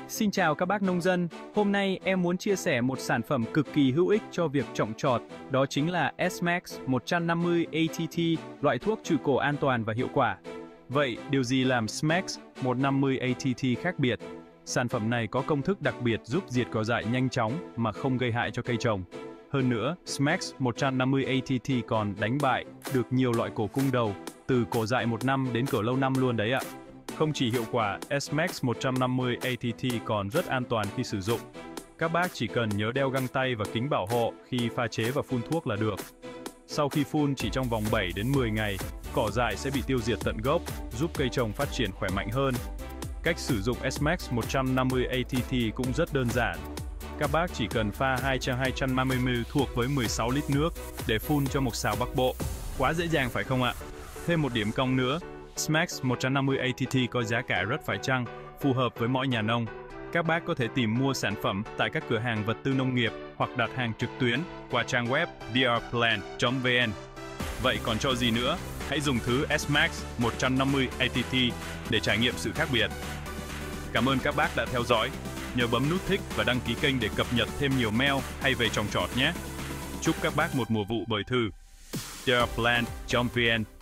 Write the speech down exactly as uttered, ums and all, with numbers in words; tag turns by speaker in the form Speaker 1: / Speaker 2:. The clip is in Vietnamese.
Speaker 1: Xin chào các bác nông dân, hôm nay em muốn chia sẻ một sản phẩm cực kỳ hữu ích cho việc trồng trọt, đó chính là S-Max một trăm năm mươi A T T, loại thuốc trừ cổ an toàn và hiệu quả. Vậy, điều gì làm S-Max một trăm năm mươi A T T khác biệt? Sản phẩm này có công thức đặc biệt giúp diệt cỏ dại nhanh chóng mà không gây hại cho cây trồng. Hơn nữa, S-Max một trăm năm mươi A T T còn đánh bại được nhiều loại cổ cung đầu, từ cổ dại một năm đến cỏ lâu năm luôn đấy ạ. Không chỉ hiệu quả, S-Max một trăm năm mươi A T T còn rất an toàn khi sử dụng. Các bác chỉ cần nhớ đeo găng tay và kính bảo hộ khi pha chế và phun thuốc là được. Sau khi phun chỉ trong vòng bảy đến mười ngày, cỏ dại sẽ bị tiêu diệt tận gốc, giúp cây trồng phát triển khỏe mạnh hơn. Cách sử dụng S-Max một trăm năm mươi A T T cũng rất đơn giản. Các bác chỉ cần pha hai trăm hai trăm năm mươi mi li lít thuộc với mười sáu lít nước để phun cho một sào Bắc Bộ. Quá dễ dàng phải không ạ? Thêm một điểm cong nữa, S-Max một trăm năm mươi A T T có giá cả rất phải chăng, phù hợp với mọi nhà nông. Các bác có thể tìm mua sản phẩm tại các cửa hàng vật tư nông nghiệp hoặc đặt hàng trực tuyến qua trang web d r plan chấm v n. Vậy còn cho gì nữa? Hãy dùng thứ S-Max một trăm năm mươi A T T để trải nghiệm sự khác biệt. Cảm ơn các bác đã theo dõi. Nhớ bấm nút thích và đăng ký kênh để cập nhật thêm nhiều mail hay về trồng trọt nhé. Chúc các bác một mùa vụ bội thu. d r plan chấm v n